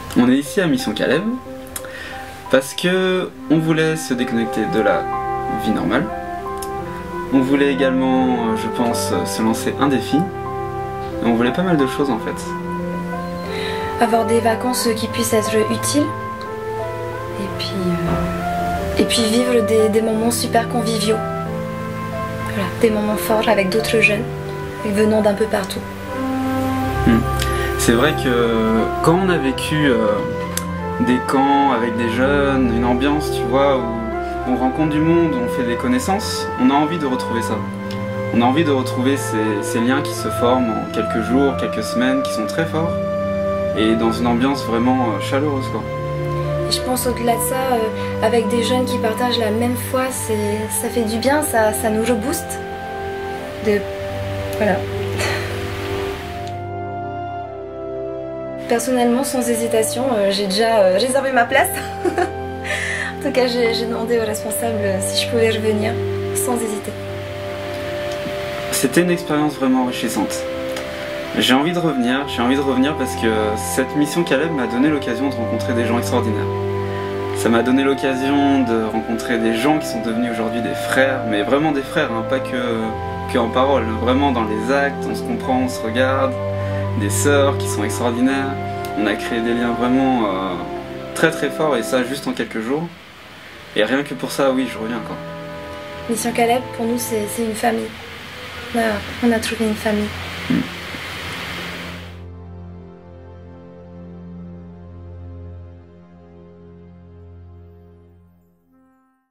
On est ici à Mission Caleb parce que on voulait se déconnecter de la vie normale. On voulait également, je pense, se lancer un défi. Et on voulait pas mal de choses en fait. Avoir des vacances qui puissent être utiles. Et puis vivre des moments super conviviaux. Voilà, des moments forts avec d'autres jeunes, venant d'un peu partout. C'est vrai que quand on a vécu des camps avec des jeunes, une ambiance, tu vois, où on rencontre du monde, on fait des connaissances, on a envie de retrouver ça. On a envie de retrouver ces liens qui se forment en quelques jours, quelques semaines, qui sont très forts, et dans une ambiance vraiment chaleureuse, quoi. Et je pense au-delà de ça, avec des jeunes qui partagent la même foi, ça fait du bien, ça nous rebooste. Voilà. Personnellement, sans hésitation, j'ai déjà réservé ma place. En tout cas, j'ai demandé au responsable si je pouvais revenir, sans hésiter. C'était une expérience vraiment enrichissante. J'ai envie de revenir parce que cette mission Caleb m'a donné l'occasion de rencontrer des gens extraordinaires. Ça m'a donné l'occasion de rencontrer des gens qui sont devenus aujourd'hui des frères, mais vraiment des frères, hein, pas que en parole, vraiment dans les actes, on se comprend, on se regarde, des sœurs qui sont extraordinaires. On a créé des liens vraiment très très forts et ça juste en quelques jours. Et rien que pour ça, oui, je reviens encore. Mission Caleb, pour nous, c'est une famille. On a trouvé une famille.